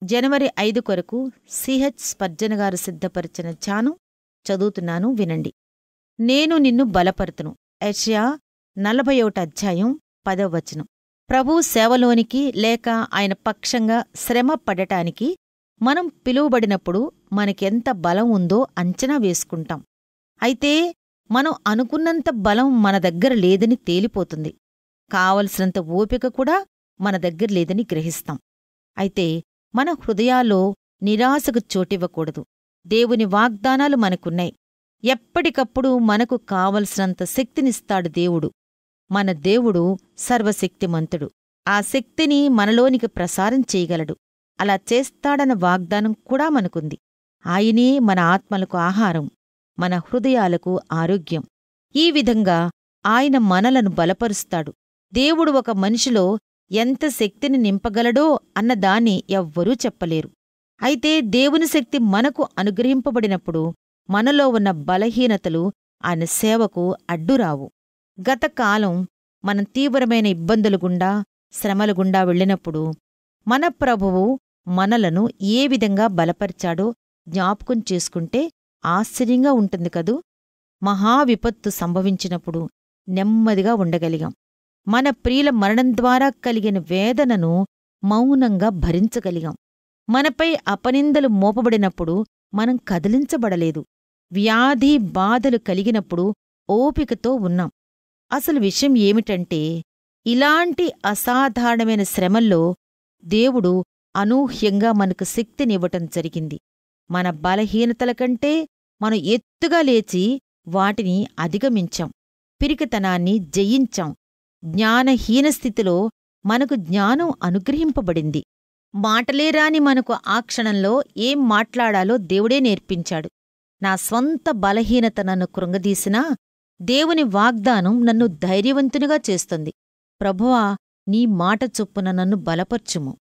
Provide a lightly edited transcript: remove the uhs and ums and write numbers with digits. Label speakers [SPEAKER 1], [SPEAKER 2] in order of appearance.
[SPEAKER 1] జనవరి 5 కొరకు CH Spurgeon గారు సిద్ధపరిచిన ధ్యానం చదువుతున్నాను, వినండి. నేను నిన్ను బలపరుతును. యెషయా 41 అధ్యాయం 10వ వచనం. ప్రభువు సేవలోనికి లేక ఆయన పక్షంగా శ్రమ పడటానికి మనం పిలువబడినప్పుడు మనకెంత బలం ఉందో అంచనా వేసుకుంటాం. అయితే మనం అనుకున్నంత బలం మన దగ్గర లేదని తేలిపోతుంది. కావలసినంత ఓపిక కూడా మన దగ్గర లేదని గ్రహిస్తాం. అయితే మన హృదయాల్లో నిరాశకు చోటివ్వకూడదు. దేవుని వాగ్దానాలు మనకున్నాయి. ఎప్పటికప్పుడు మనకు కావలసినంత శక్తినిస్తాడు దేవుడు. మన దేవుడు సర్వశక్తిమంతుడు. ఆ శక్తిని మనలోనికి ప్రసారం చేయగలడు. అలా చేస్తాడన్న వాగ్దానం కూడా మనకుంది. ఆయనే మన ఆత్మలకు ఆహారం, మన హృదయాలకు ఆరోగ్యం. ఈ విధంగా ఆయన మనలను బలపరుస్తాడు. దేవుడు ఒక మనిషిలో ఎంత శక్తిని నింపగలడో అన్నదాన్ని ఎవ్వరూ చెప్పలేరు. అయితే దేవుని శక్తి మనకు అనుగ్రహింపబడినప్పుడు మనలో ఉన్న బలహీనతలు ఆయన సేవకు అడ్డురావు. గతకాలం మనం తీవ్రమైన ఇబ్బందులు గుండా, శ్రమల గుండా వెళ్ళినప్పుడు మన ప్రభువు మనలను ఏ విధంగా బలపరిచాడో జ్ఞాపకం చేసుకుంటే ఆశ్చర్యంగా ఉంటుంది కదూ. మహావిపత్తు సంభవించినప్పుడు నెమ్మదిగా ఉండగలిగాం. మన ప్రియుల మరణం ద్వారా కలిగిన వేదనను మౌనంగా భరించగలిగాం. మనపై అపనిందలు మోపబడినప్పుడు మనం కదిలించబడలేదు. వ్యాధి బాధలు కలిగినప్పుడు ఓపికతో ఉన్నాం. అసలు విషయం ఏమిటంటే, ఇలాంటి అసాధారణమైన శ్రమల్లో దేవుడు అనూహ్యంగా మనకు శక్తినివ్వటం జరిగింది. మన బలహీనతల కంటే మనం ఎత్తుగా లేచి వాటిని అధిగమించాం. పిరికితనాన్ని జయించాం. జ్ఞానహీన స్థితిలో మనకు జ్ఞానం అనుగ్రహింపబడింది. మాటలేరాని మనకు ఆ క్షణంలో ఏం మాట్లాడాలో దేవుడే నేర్పించాడు. నా స్వంత బలహీనత నన్ను కృంగదీసినా దేవుని వాగ్దానం నన్ను ధైర్యవంతునిగా చేస్తుంది. ప్రభువా, నీ మాట చొప్పున నన్ను బలపర్చుము.